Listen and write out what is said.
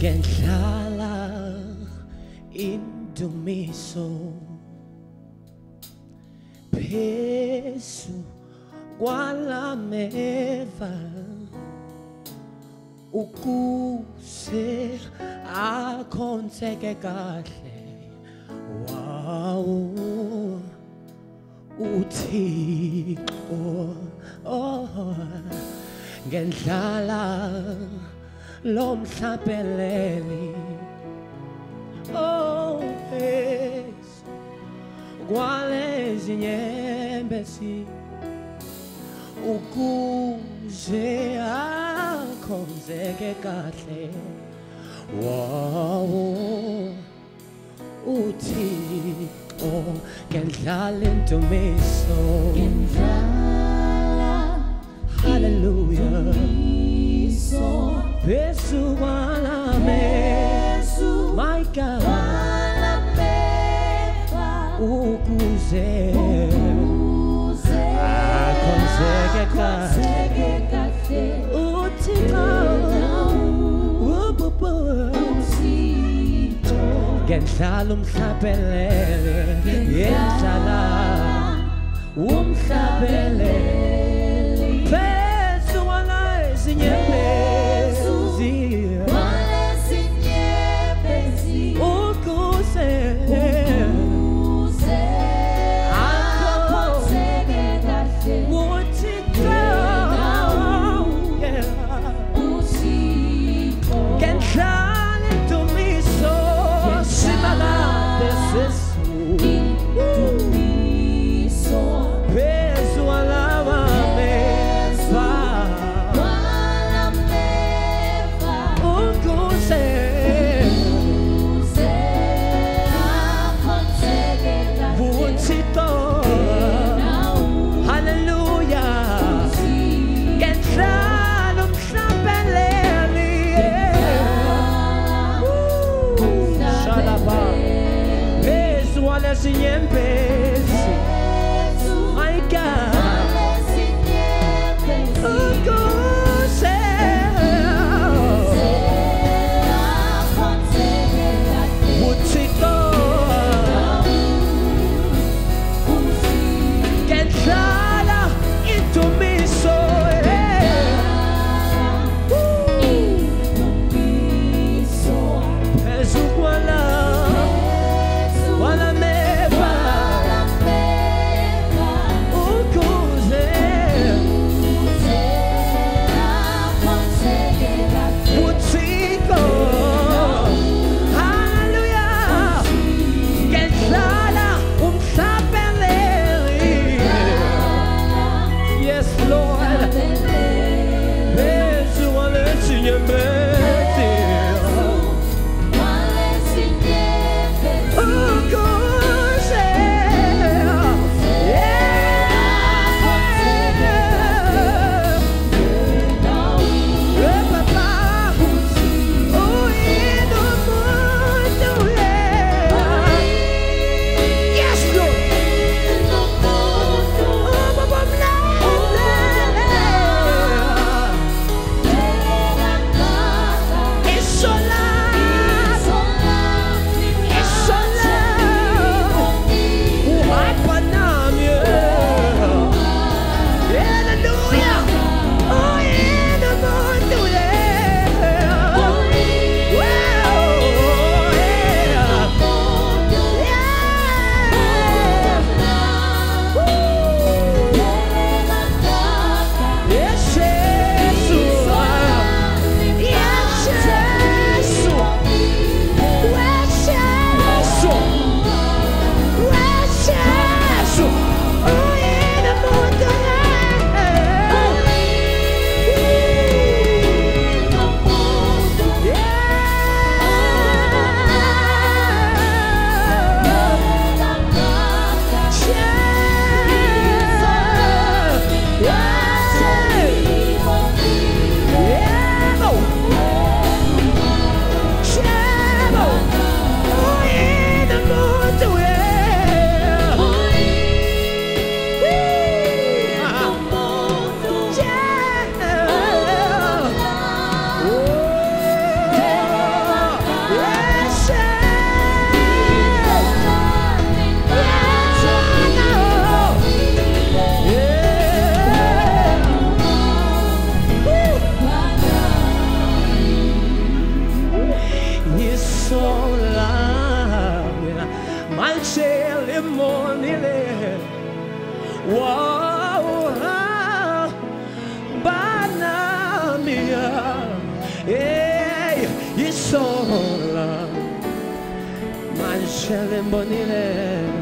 ngendlala indumiso phezu kwalameva ukuze akhonzeke kahle wow uThixo ngendlala lomhlabeleli phezu kwalezi nyembezi ukuze akhonzeke kahle wow uThixo ngendlala indumiso hallelujah phezu kwalameva my God ukuze akhonzeke kahle uThixo ngendlala umhlabeleli ngendlala umhlabeleli phezu kwalezi nyembezi ukuze akhonzeke kahle uThixo ngendlala indumiso simalade sesu phezu kwalameva ukuze uThixo hallelujah ngendlala umhlabeleli shalaba phezu kwalezi nyembezi my God ukuze uThixo ngendlala indumiso phezu kwalameva ukuze uThixo hallelujah ngendlala umhlabeleli yes Lord phezu kwalezi nyembezi ukuze papa uyino muntu yes Lord baba mnene isola uhamba nami hallelujah uyino muntu yes Jesus monile. Wow, banamia. Hey, isola. Manchele monile.